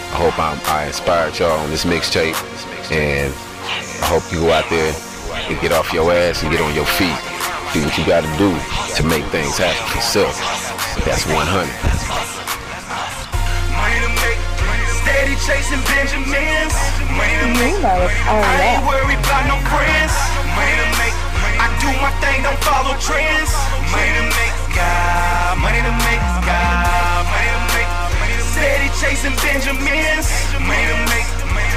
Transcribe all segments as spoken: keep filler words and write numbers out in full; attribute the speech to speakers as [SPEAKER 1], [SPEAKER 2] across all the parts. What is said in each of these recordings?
[SPEAKER 1] I hope I'm, I inspired y'all on this mixtape, and I hope you go out there and get off your ass and get on your feet. Do what you got to do to make things happen for self. That's one hundred.
[SPEAKER 2] Money to make, steady chasing Benjamins. Money to make, I ain't worried about no friends. Money to make, I do my thing, don't follow trends. Money to make, God, money to make, God, money to make, steady chasing Benjamins. Money to make,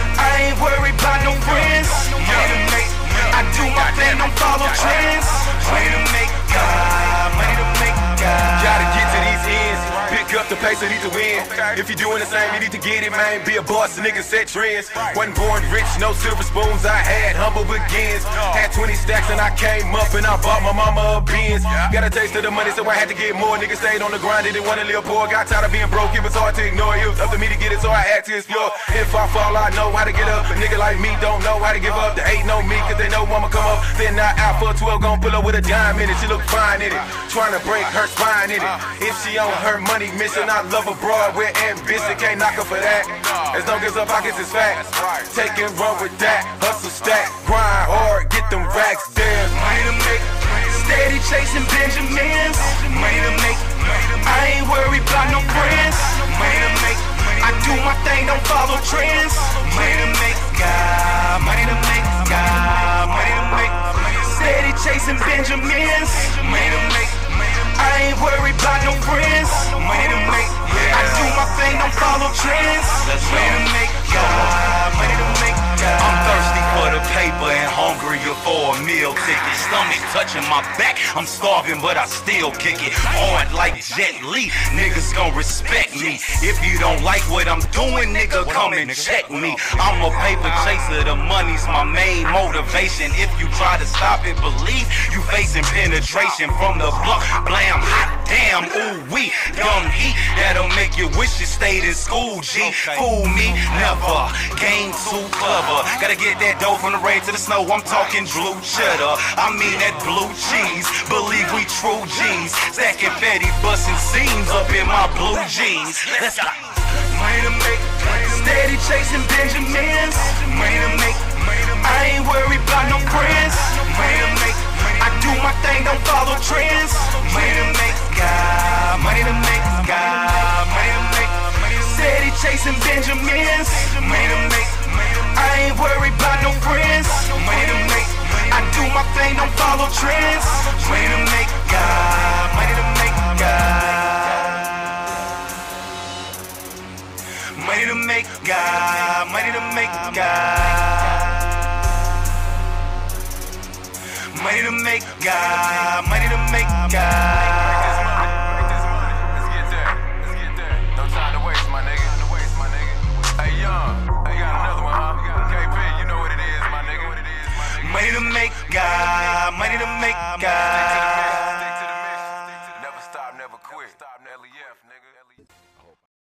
[SPEAKER 2] I ain't worried about no friends. Money to make, I do my thing, don't follow trends. Money to make, God, money to make, God.
[SPEAKER 3] Gotta get to these ends. Pick up the pace, I need to win. If you doing the same, you need to get it, man. Be a boss, nigga, set trends. Wasn't born rich, no silver spoons. I had humble begins. Had twenty stacks and I came up and I bought my mama a Benz. Got a taste of the money, so I had to get more. Niggas stayed on the grind, didn't wanna live poor. Got tired of being broke, it was hard to ignore. It was up to me to get it, so I had to explore. If I fall, I know how to get up. A nigga like me don't know how to give up. They hate on me, cause they know I'ma come up. Then I out for twelve, gon' pull up with a dime in it. She look fine in it. Trying to break her spine in it. If she on her money mission, I love her broad with ambition. Can't knock her for that. As long as her pockets is fat. Take and run with that. Hustle, stack, grind hard, get them racks there.
[SPEAKER 2] Money to make, steady chasing Benjamins. Money to make, I ain't worried about no friends. Money to make, I do my thing, don't follow trends. Money to make, God, money to make, God, money to make, steady chasing Benjamins. Money to make, I ain't worried about no friends. Money to make, I do my thing, don't follow trends. Money to make, God, money to make, God.
[SPEAKER 4] I'm thirsty for the paper and hungrier for a meal ticket. Stomach touching my back, I'm starving but I still kick it hard like Jet Li. Niggas gon' respect me. If you don't like what I'm doing, nigga, come and check me. I'm a paper chaser, the money's my main motivation. If you try to stop it, believe you facing penetration from the block. Blam, hot damn, ooh wee, young heat that'll make you wish you stayed in school. G, fool me, never. Game too clever. Gotta get that dough from the rain to the snow. I'm talking blue cheddar. I mean that blue cheese. Believe we true G's. Stacking fatty, busting seams up in my blue jeans. Let's go.
[SPEAKER 2] Money to make, steady chasing Benjamins. Money to make, I ain't worried about no friends. Money to make, I do my thing, don't follow trends. Money to make, God, money to make, God, money to make, steady chasing Benjamins. Money to make, I ain't worried about no friends. Money to make, I do my thing, don't follow trends. Money to make, God, money to make, God. Money to make, God, money to make, God. Money to make, God, money to make, God.
[SPEAKER 3] Let's get there, let's get there. No time to waste, my nigga. Hey, young, I got another one, huh? K P, you know what it is, my nigga.
[SPEAKER 2] Money to make, God, money to make, God.